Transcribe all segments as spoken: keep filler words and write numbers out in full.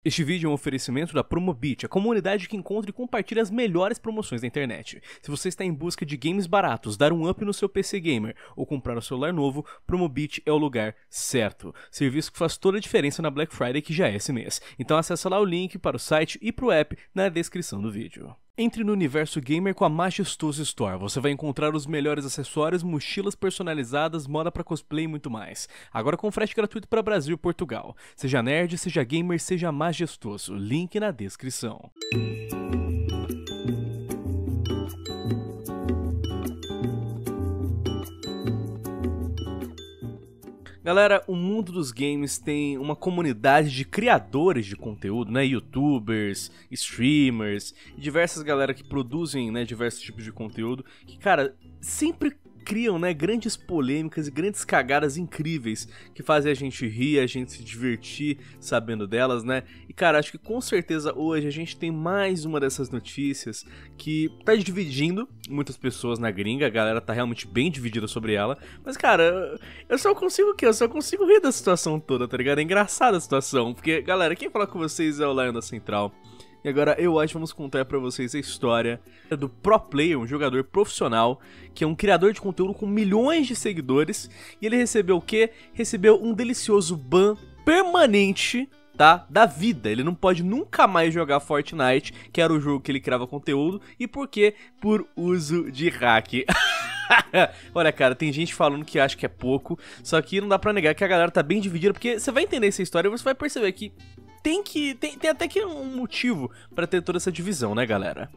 Este vídeo é um oferecimento da Promobit, a comunidade que encontra e compartilha as melhores promoções da internet. Se você está em busca de games baratos, dar um up no seu P C gamer ou comprar um celular novo, Promobit é o lugar certo. Serviço que faz toda a diferença na Black Friday, que já é esse mês. Então acessa lá o link para o site e para o app na descrição do vídeo. Entre no universo gamer com a Majestoso Store. Você vai encontrar os melhores acessórios, mochilas personalizadas, moda para cosplay e muito mais. Agora com frete gratuito para Brasil e Portugal. Seja nerd, seja gamer, seja majestoso. Link na descrição. Galera, o mundo dos games tem uma comunidade de criadores de conteúdo, né? YouTubers, streamers e diversas galera que produzem, né, diversos tipos de conteúdo que, cara, sempre criam, né, grandes polêmicas e grandes cagadas incríveis que fazem a gente rir, a gente se divertir sabendo delas, né? E, cara, acho que com certeza hoje a gente tem mais uma dessas notícias que tá dividindo muitas pessoas na gringa, a galera tá realmente bem dividida sobre ela, mas, cara, eu só consigo o quê? Eu só consigo rir da situação toda, tá ligado? É engraçada a situação, porque, galera, quem fala com vocês é o Lion da Central. E agora eu acho que vamos contar pra vocês a história do Pro Player, um jogador profissional, que é um criador de conteúdo com milhões de seguidores, e ele recebeu o quê? Recebeu um delicioso ban permanente, tá? Da vida. Ele não pode nunca mais jogar Fortnite, que era o jogo que ele criava conteúdo, e por quê? Por uso de hack. Olha, cara, tem gente falando que acha que é pouco, só que não dá pra negar que a galera tá bem dividida, porque você vai entender essa história e você vai perceber que tem que tem, tem até que um motivo pra ter toda essa divisão, né, galera?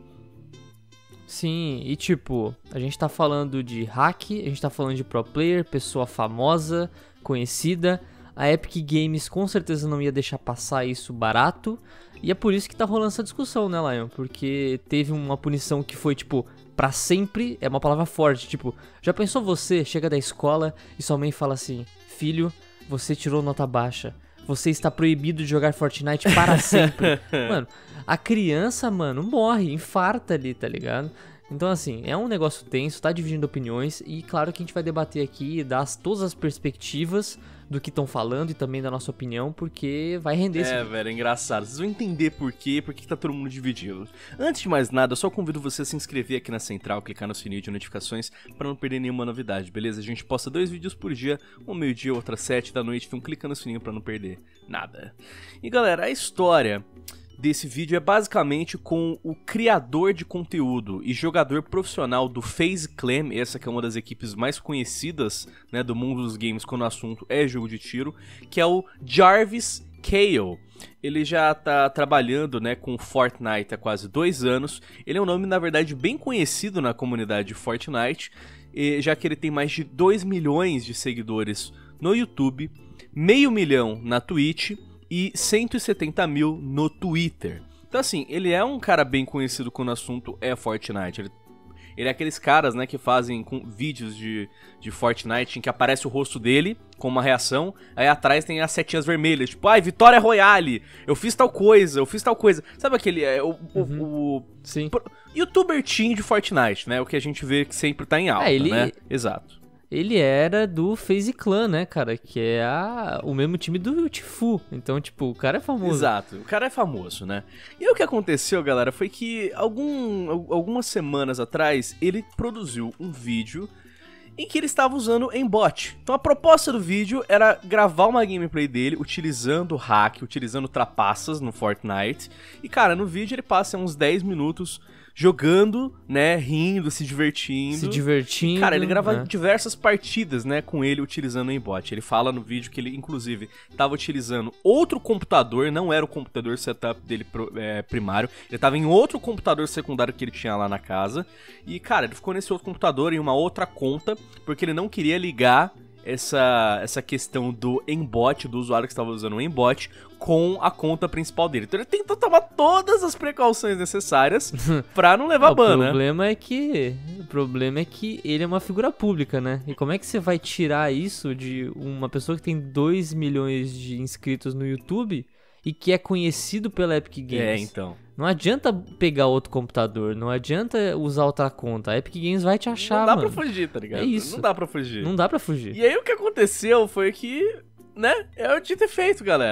Sim, e tipo, a gente tá falando de hack, a gente tá falando de pro player, pessoa famosa, conhecida. A Epic Games com certeza não ia deixar passar isso barato, e é por isso que tá rolando essa discussão, né, Lion? Porque teve uma punição que foi, tipo, pra sempre, é uma palavra forte, tipo, já pensou você, chega da escola e sua mãe fala assim: filho, você tirou nota baixa, você está proibido de jogar Fortnite para sempre. Mano, a criança, mano, morre, infarta ali, tá ligado? Então, assim, é um negócio tenso, tá dividindo opiniões, e claro que a gente vai debater aqui e dar as, todas as perspectivas do que estão falando e também da nossa opinião, porque vai render esse É, vídeo. velho, é engraçado. Vocês vão entender por quê, por que tá todo mundo dividido. Antes de mais nada, eu só convido você a se inscrever aqui na Central, clicar no sininho de notificações pra não perder nenhuma novidade, beleza? A gente posta dois vídeos por dia, um meio-dia, outro às sete da noite, então clica no sininho pra não perder nada. E galera, a história desse vídeo é basicamente com o criador de conteúdo e jogador profissional do FaZe Clan, essa que é uma das equipes mais conhecidas, né, do mundo dos games quando o assunto é jogo de tiro, que é o Jarvis Kale. Ele já tá trabalhando, né, com Fortnite há quase dois anos. Ele é um nome, na verdade, bem conhecido na comunidade de Fortnite, já que ele tem mais de dois milhões de seguidores no YouTube, meio milhão na Twitch e cento e setenta mil no Twitter. Então, assim, ele é um cara bem conhecido quando o assunto é Fortnite. Ele, ele é aqueles caras, né, que fazem com vídeos de, de Fortnite em que aparece o rosto dele com uma reação, aí atrás tem as setinhas vermelhas, tipo, ai, Vitória Royale, eu fiz tal coisa, eu fiz tal coisa. Sabe aquele, é, o, Uhum. o, o Sim. pro, youtuber teen de Fortnite, né, o que a gente vê que sempre tá em alta, É, ele- né? Exato. Ele era do FaZe Clan, né, cara? Que é a, o mesmo time do Tfue. Então, tipo, o cara é famoso. Exato, o cara é famoso, né? E aí o que aconteceu, galera, foi que algum, algumas semanas atrás ele produziu um vídeo em que ele estava usando aimbot. Então a proposta do vídeo era gravar uma gameplay dele utilizando hack, utilizando trapaças no Fortnite. E cara, no vídeo ele passa uns dez minutos jogando, né, rindo, se divertindo. Se divertindo. Cara, ele grava né? diversas partidas, né, com ele utilizando o aimbot. Ele fala no vídeo que ele, inclusive, tava utilizando outro computador, não era o computador setup dele é, primário, ele tava em outro computador secundário que ele tinha lá na casa. E, cara, ele ficou nesse outro computador em uma outra conta, porque ele não queria ligar essa, essa questão do aimbot, do usuário que estava usando o aimbot, com a conta principal dele. Então ele tentou tomar todas as precauções necessárias pra não levar O ban, né? problema é que o problema é que ele é uma figura pública, né? E como é que você vai tirar isso de uma pessoa que tem dois milhões de inscritos no YouTube e que é conhecido pela Epic Games? É, então. Não adianta pegar outro computador, não adianta usar outra conta. A Epic Games vai te achar, Não dá mano. pra fugir, tá ligado? É isso. Não dá pra fugir. Não dá pra fugir. E aí o que aconteceu foi que, né, é o dito e feito, galera.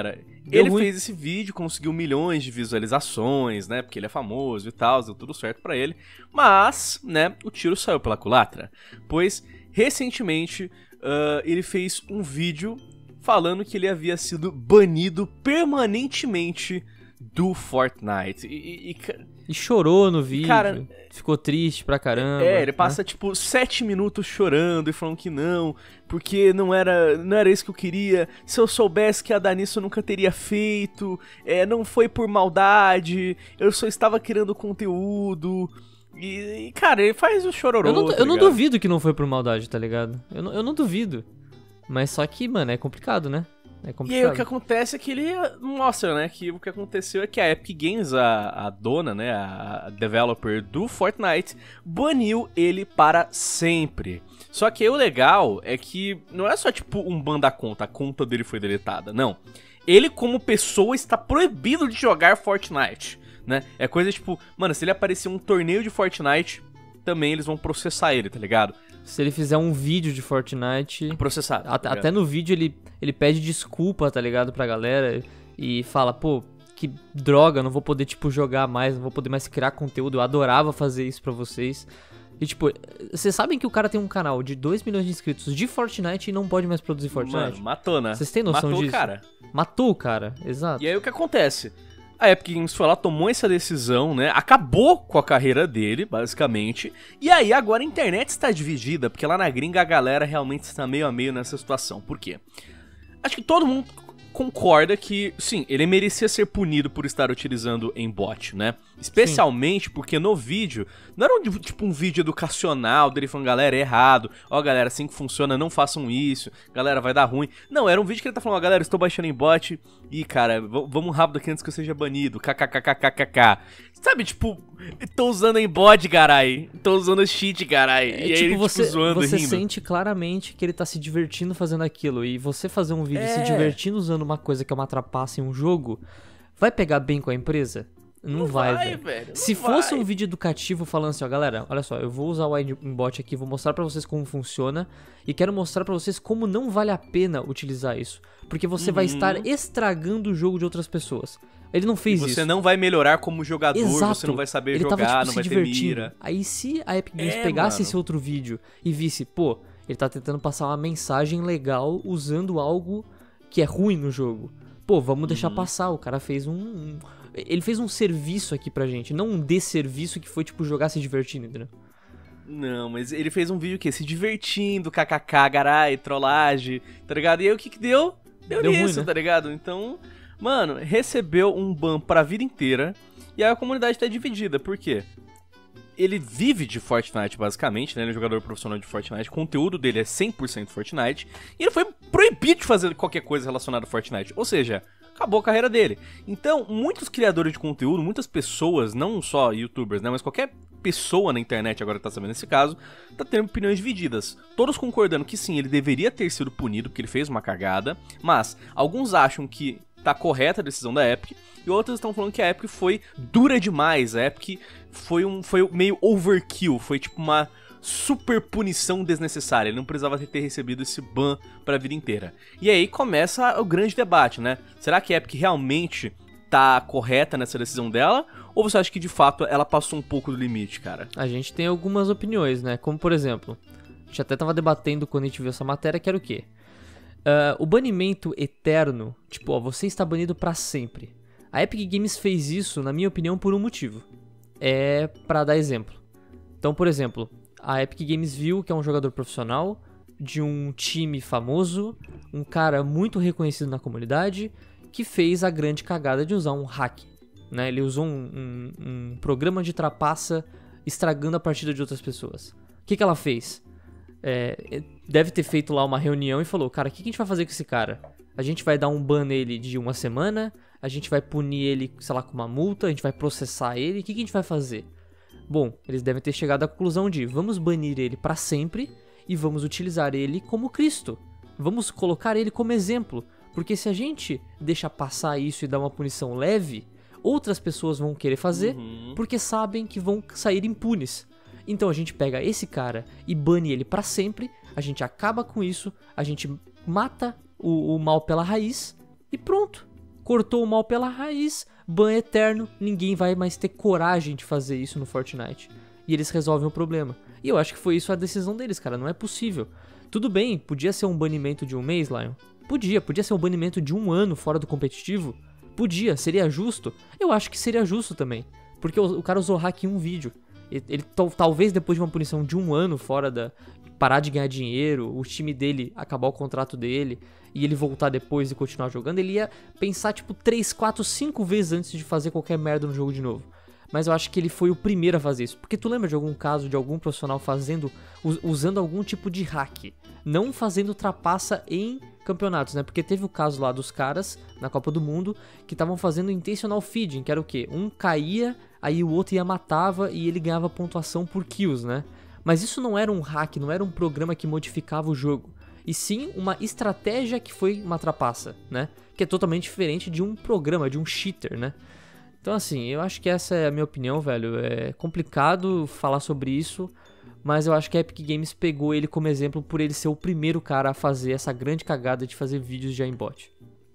Deu ele ruim. fez esse vídeo, conseguiu milhões de visualizações, né? Porque ele é famoso e tal, deu tudo certo pra ele. Mas, né, o tiro saiu pela culatra. Pois, recentemente, uh, ele fez um vídeo falando que ele havia sido banido permanentemente do Fortnite. E, e, e, E chorou no vídeo, cara, ficou triste pra caramba. É, ele passa, né? tipo, sete minutos chorando e falando que não, porque não era, não era isso que eu queria. Se eu soubesse que ia dar nisso, eu nunca teria feito. É, não foi por maldade, eu só estava criando conteúdo. E, e, cara, ele faz o chororô, Eu não, tá eu não ligado? duvido que não foi por maldade, tá ligado? Eu não, eu não duvido. Mas só que, mano, é complicado, né? É E complicado. aí o que acontece é que ele mostra, né, que o que aconteceu é que a Epic Games, a, a dona, né, a developer do Fortnite, baniu ele para sempre. Só que aí o legal é que não é só tipo um ban da conta, a conta dele foi deletada, não. Ele como pessoa está proibido de jogar Fortnite, né? É coisa tipo, mano, se ele aparecer um torneio de Fortnite, também eles vão processar ele, tá ligado? Se ele fizer um vídeo de Fortnite... Processado. Tá Até, até no vídeo ele, ele pede desculpa, tá ligado, pra galera. E fala, pô, que droga, não vou poder, tipo, jogar mais, não vou poder mais criar conteúdo. Eu adorava fazer isso pra vocês. E, tipo, vocês sabem que o cara tem um canal de dois milhões de inscritos de Fortnite e não pode mais produzir Fortnite? Mano, matou, né? Vocês têm noção Matou disso? o cara. Matou o cara, exato. E aí o que acontece? A Epic Games foi lá, tomou essa decisão, né? Acabou com a carreira dele, basicamente. E aí agora a internet está dividida, porque lá na gringa a galera realmente está meio a meio nessa situação. Por quê? Acho que todo mundo concorda que, sim, ele merecia ser punido por estar utilizando em bot, né? Especialmente sim. Porque no vídeo, não era um, tipo um vídeo educacional dele falando, galera, é errado, ó galera, assim que funciona, não façam isso, galera, vai dar ruim. Não, era um vídeo que ele tá falando, ó galera, estou baixando em bot, e cara, vamos rápido aqui antes que eu seja banido, kkkkkkk. Sabe, tipo, tô usando em bot, carai, tô usando cheat, carai, é, e aí tipo, ele, você, tipo, zoando, você rindo. sente claramente que ele tá se divertindo fazendo aquilo, e você fazer um vídeo É. se divertindo usando uma coisa que é uma trapaça em um jogo, vai pegar bem com a empresa? Não, Não vai, vai, velho. velho, não Se fosse vai. um vídeo educativo falando assim, ó, galera, olha só, eu vou usar o aimbot aqui, vou mostrar pra vocês como funciona e quero mostrar pra vocês como não vale a pena utilizar isso, porque você Uhum. vai estar estragando o jogo de outras pessoas. Ele não fez Você isso. não vai melhorar como jogador, Exato. você não vai saber ele jogar, tava, tipo, não se vai ter divertindo. mira. Aí se a Epic Games É, pegasse mano. esse outro vídeo e visse, pô, ele tá tentando passar uma mensagem legal usando algo que é ruim no jogo. Pô, vamos deixar Uhum. passar, o cara fez um, um... Ele fez um serviço aqui pra gente, não um desserviço que foi, tipo, jogar se divertindo, entendeu? Não, mas ele fez um vídeo o quê? Se divertindo, kkk, garai, trollagem, tá ligado? E aí o que que deu? Deu, Deu nisso, ruim, né? tá ligado? Então, mano, recebeu um ban pra vida inteira e aí a comunidade tá dividida. Por quê? Ele vive de Fortnite, basicamente, né? Ele é um jogador profissional de Fortnite. O conteúdo dele é cem por cento Fortnite. E ele foi proibido de fazer qualquer coisa relacionada a Fortnite. Ou seja, acabou a carreira dele. Então, muitos criadores de conteúdo, muitas pessoas, não só youtubers, né? Mas qualquer pessoa na internet, agora tá sabendo esse caso, tá tendo opiniões divididas. Todos concordando que sim, ele deveria ter sido punido porque ele fez uma cagada. Mas, alguns acham que tá correta a decisão da Epic, e outros estão falando que a Epic foi dura demais, a Epic foi, um, foi meio overkill, foi tipo uma super punição desnecessária, ele não precisava ter recebido esse ban pra vida inteira. E aí começa o grande debate, né? Será que a Epic realmente tá correta nessa decisão dela, ou você acha que de fato ela passou um pouco do limite, cara? A gente tem algumas opiniões, né? Como, por exemplo, a gente até tava debatendo quando a gente viu essa matéria, que era o quê? Uh, o banimento eterno, tipo, ó, você está banido pra sempre. A Epic Games fez isso, na minha opinião, por um motivo. É pra dar exemplo. Então, por exemplo, a Epic Games viu que é um jogador profissional, de um time famoso, um cara muito reconhecido na comunidade, que fez a grande cagada de usar um hack, né? Ele usou um, um, um programa de trapaça estragando a partida de outras pessoas. O que, que ela fez? É, deve ter feito lá uma reunião e falou, cara, o que, que a gente vai fazer com esse cara? A gente vai dar um ban nele de uma semana, a gente vai punir ele, sei lá, com uma multa, a gente vai processar ele, o que, que a gente vai fazer? Bom, eles devem ter chegado à conclusão de, vamos banir ele pra sempre e vamos utilizar ele como Cristo. Vamos colocar ele como exemplo, porque se a gente deixar passar isso e dar uma punição leve, outras pessoas vão querer fazer, Uhum. porque sabem que vão sair impunes. Então a gente pega esse cara e bane ele pra sempre, a gente acaba com isso, a gente mata o, o mal pela raiz e pronto. cortou o mal pela raiz, ban eterno, ninguém vai mais ter coragem de fazer isso no Fortnite. E eles resolvem o problema. E eu acho que foi isso a decisão deles, cara, não é possível. Tudo bem, podia ser um banimento de um mês, Lion? Podia, podia ser um banimento de um ano fora do competitivo? Podia, seria justo? Eu acho que seria justo também. Porque o, o cara usou hack em um vídeo. Ele, ele talvez depois de uma punição de um ano fora da... parar de ganhar dinheiro, o time dele acabar o contrato dele e ele voltar depois e continuar jogando, ele ia pensar tipo três, quatro, cinco vezes antes de fazer qualquer merda no jogo de novo. Mas eu acho que ele foi o primeiro a fazer isso. Porque tu lembra de algum caso de algum profissional fazendo, usando algum tipo de hack, não fazendo trapaça em campeonatos, né? Porque teve o caso lá dos caras na Copa do Mundo que estavam fazendo intentional feeding, que era o quê? Um caía, aí o outro ia matava e ele ganhava pontuação por kills, né? Mas isso não era um hack, não era um programa que modificava o jogo, e sim uma estratégia que foi uma trapaça, né? Que é totalmente diferente de um programa, de um cheater, né? Então assim, eu acho que essa é a minha opinião, velho. É complicado falar sobre isso, mas eu acho que a Epic Games pegou ele como exemplo por ele ser o primeiro cara a fazer essa grande cagada de fazer vídeos de aimbot.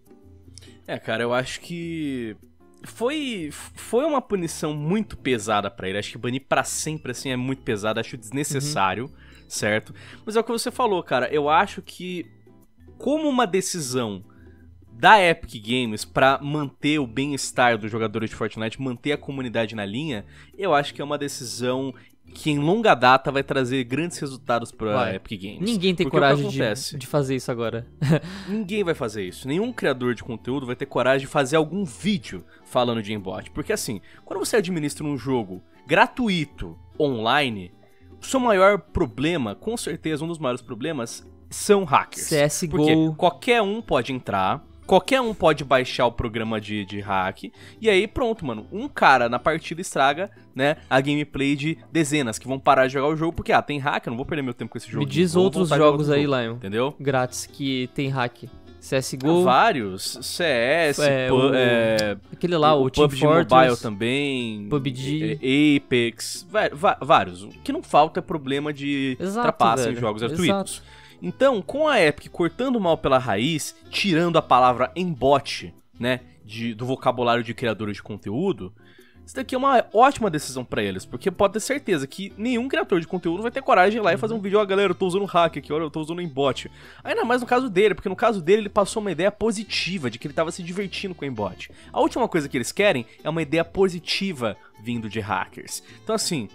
É, cara, eu acho que... Foi, foi uma punição muito pesada pra ele. Acho que banir pra sempre, assim, é muito pesado. Acho desnecessário, uhum. certo? Mas é o que você falou, cara. Eu acho que, como uma decisão da Epic Games pra manter o bem-estar dos jogadores de Fortnite, manter a comunidade na linha, eu acho que é uma decisão que em longa data vai trazer grandes resultados pra vai. Epic Games. Ninguém tem Porque coragem de, de fazer isso agora. Ninguém vai fazer isso. Nenhum criador de conteúdo vai ter coragem de fazer algum vídeo falando de aimbot. Porque assim, quando você administra um jogo gratuito, online, o seu maior problema, com certeza um dos maiores problemas, são hackers. C S G O. Porque qualquer um pode entrar... Qualquer um pode baixar o programa de, de hack, e aí pronto, mano, um cara na partida estraga, né, a gameplay de dezenas que vão parar de jogar o jogo, porque, ah, tem hack, eu não vou perder meu tempo com esse jogo. Me diz outros jogos aí, jogo, Lion, entendeu? Grátis, que tem hack. C S G O. Ah, vários, C S, é, pu- o... é, aquele lá, o, o P U B G Team Fortress, Mobile também, P U B G, Apex, vários. O que não falta é problema de Exato, trapaça velho. em jogos gratuitos. Exato. Então, com a Epic cortando mal pela raiz, tirando a palavra aimbot, né, de, do vocabulário de criadores de conteúdo, isso daqui é uma ótima decisão pra eles, porque pode ter certeza que nenhum criador de conteúdo vai ter coragem de ir lá e fazer um vídeo, ó, galera, eu tô usando hack aqui, olha, eu tô usando aimbot. Ainda mais no caso dele, porque no caso dele ele passou uma ideia positiva, de que ele tava se divertindo com aimbot. A última coisa que eles querem é uma ideia positiva vindo de hackers. Então assim...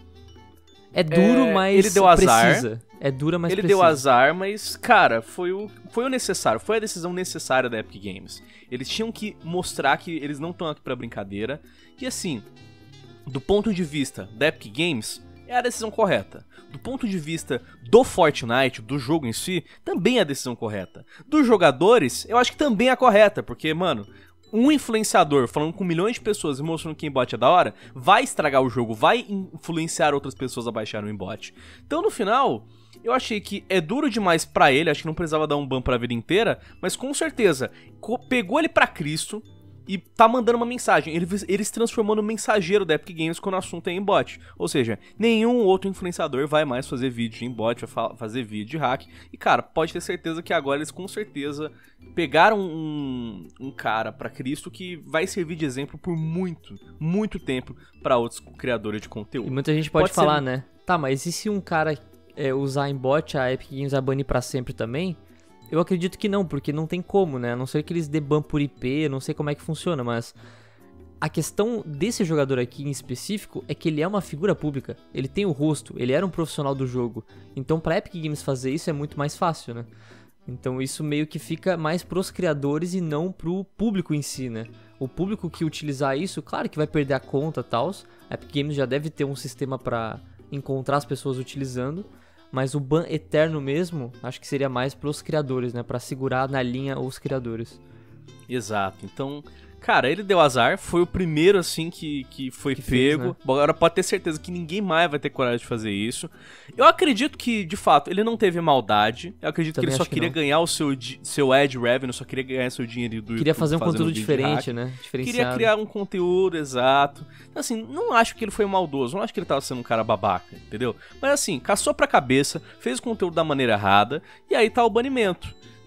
É duro, é, mas ele deu azar. Precisa. É dura, mas ele precisa. deu azar, mas, cara, foi o, foi o necessário. Foi a decisão necessária da Epic Games. Eles tinham que mostrar que eles não estão aqui pra brincadeira. E assim, do ponto de vista da Epic Games, é a decisão correta. Do ponto de vista do Fortnite, do jogo em si, também é a decisão correta. Dos jogadores, eu acho que também é a correta, porque, mano... Um influenciador falando com milhões de pessoas e mostrando que o aimbot é da hora, vai estragar o jogo, vai influenciar outras pessoas a baixarem o aimbot. Então, no final, eu achei que é duro demais pra ele, acho que não precisava dar um ban pra vida inteira, mas com certeza, pegou ele pra Cristo e tá mandando uma mensagem. Ele, ele se transformou no mensageiro da Epic Games quando o assunto é aimbot. Ou seja, nenhum outro influenciador vai mais fazer vídeo de aimbot, vai fa- fazer vídeo de hack. E, cara, pode ter certeza que agora eles com certeza pegaram um, um cara pra Cristo que vai servir de exemplo por muito, muito tempo pra outros criadores de conteúdo. E muita gente pode, pode falar, ser... né? Tá, mas e se um cara é, usar aimbot, a Epic Games vai banir pra sempre também? Eu acredito que não, porque não tem como, né? A não ser que eles dê ban por I P, eu não sei como é que funciona, mas... A questão desse jogador aqui em específico é que ele é uma figura pública. Ele tem o rosto, ele era um profissional do jogo. Então pra Epic Games fazer isso é muito mais fácil, né? Então isso meio que fica mais pros criadores e não pro público em si, né? O público que utilizar isso, claro que vai perder a conta e tal. A Epic Games já deve ter um sistema pra encontrar as pessoas utilizando. Mas o ban eterno mesmo, acho que seria mais pros criadores, né? Pra segurar na linha os criadores. Exato. Então, cara, ele deu azar. Foi o primeiro, assim, que, que foi que pego. Fez, né? Agora pode ter certeza que ninguém mais vai ter coragem de fazer isso. Eu acredito que, de fato, ele não teve maldade. Eu acredito Também que ele só queria que ganhar o seu, seu ad revenue, só queria ganhar seu dinheiro do Queria YouTube, fazer um conteúdo diferente, né? Diferenciado. Queria criar um conteúdo, exato. Então, assim, não acho que ele foi maldoso. Não acho que ele tava sendo um cara babaca, entendeu? Mas, assim, caçou pra cabeça, fez o conteúdo da maneira errada, e aí tá o banimento.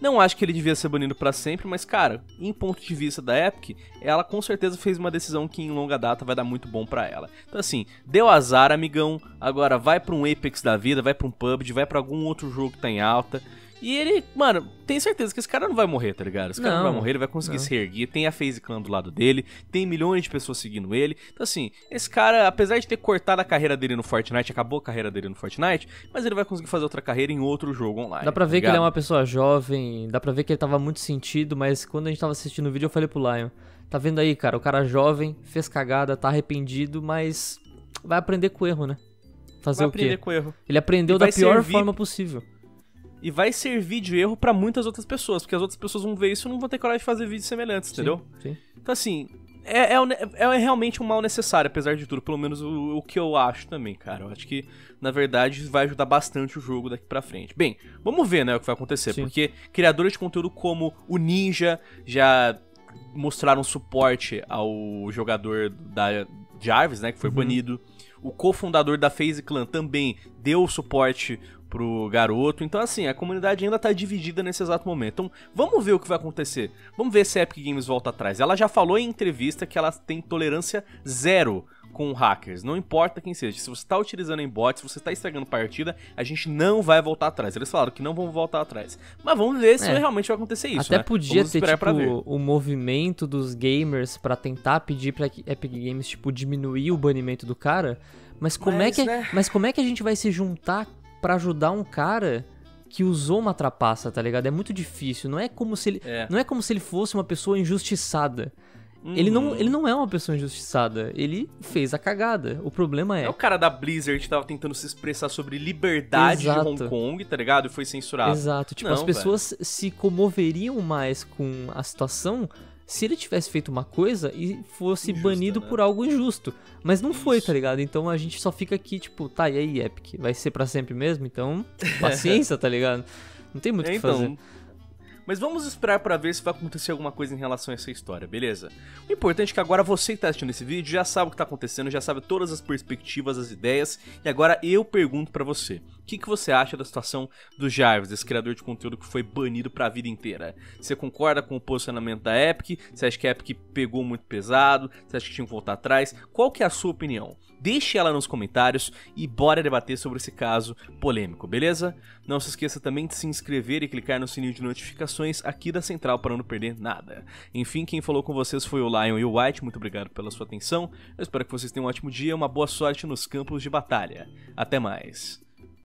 Não acho que ele devia ser banido pra sempre, mas, cara, em ponto de vista da Epic, ela com certeza fez uma decisão que em longa data vai dar muito bom pra ela. Então, assim, deu azar, amigão, agora vai pra um Apex da vida, vai pra um P U B G, vai pra algum outro jogo que tá em alta. E ele, mano, tem certeza que esse cara não vai morrer, tá ligado? Esse cara não, não vai morrer, ele vai conseguir não. se reerguer. Tem a FaZe Clan do lado dele, tem milhões de pessoas seguindo ele. Então, assim, esse cara, apesar de ter cortado a carreira dele no Fortnite, acabou a carreira dele no Fortnite, mas ele vai conseguir fazer outra carreira em outro jogo online. Dá pra ver tá que ele é uma pessoa jovem, dá pra ver que ele tava muito sentido, mas quando a gente tava assistindo o vídeo eu falei pro Lion, tá vendo aí, cara, o cara jovem, fez cagada, tá arrependido, mas vai aprender com o erro, né? Fazer vai o quê? aprender com o erro. Ele aprendeu da pior servir... forma possível. E vai servir de erro pra muitas outras pessoas, porque as outras pessoas vão ver isso e não vão ter coragem de fazer vídeos semelhantes, sim, entendeu? Sim. Então, assim, é, é, é realmente um mal necessário, apesar de tudo, pelo menos o, o que eu acho também, cara. Eu acho que, na verdade, vai ajudar bastante o jogo daqui pra frente. Bem, vamos ver, né, o que vai acontecer, sim. porque criadores de conteúdo como o Ninja já mostraram suporte ao jogador da Jarvis, né, que foi uhum. banido. O cofundador da FaZe Clan também deu suporte pro garoto. Então, assim, a comunidade ainda tá dividida nesse exato momento. Então, vamos ver o que vai acontecer. Vamos ver se a Epic Games volta atrás. Ela já falou em entrevista que ela tem tolerância zero com hackers. Não importa quem seja. Se você tá utilizando em bots, se você tá estragando partida, a gente não vai voltar atrás. Eles falaram que não vão voltar atrás. Mas vamos ver se é. realmente vai acontecer isso, Até né? podia ter, tipo, o movimento dos gamers pra tentar pedir pra Epic Games, tipo, diminuir o banimento do cara. Mas como, mas, é, que, né? mas como é que a gente vai se juntar pra ajudar um cara que usou uma trapaça, tá ligado? É muito difícil. Não é como se ele, é. não é como se ele fosse uma pessoa injustiçada. Uhum. Ele, não, ele não é uma pessoa injustiçada. Ele fez a cagada. O problema é... É o cara da Blizzard que tava tentando se expressar sobre liberdade Exato. de Hong Kong, tá ligado? E foi censurado. Exato. Tipo, não, as pessoas velho. se comoveriam mais com a situação se ele tivesse feito uma coisa e fosse Injusta, banido né? por algo injusto. Mas não Isso. foi, tá ligado? Então a gente só fica aqui, tipo, tá, e aí, Epic? Vai ser pra sempre mesmo? Então, paciência, tá ligado? Não tem muito o é, que fazer. Então... Mas vamos esperar pra ver se vai acontecer alguma coisa em relação a essa história, beleza? O importante é que agora você que tá assistindo esse vídeo já sabe o que tá acontecendo, já sabe todas as perspectivas, as ideias, e agora eu pergunto pra você, o que, que você acha da situação do Jarvis, esse criador de conteúdo que foi banido pra vida inteira? Você concorda com o posicionamento da Epic? Você acha que a Epic pegou muito pesado? Você acha que tinha que voltar atrás? Qual que é a sua opinião? Deixe ela nos comentários e bora debater sobre esse caso polêmico, beleza? Não se esqueça também de se inscrever e clicar no sininho de notificações aqui da Central para não perder nada. Enfim, quem falou com vocês foi o Lion e o White, muito obrigado pela sua atenção. Eu espero que vocês tenham um ótimo dia, uma boa sorte nos campos de batalha. Até mais.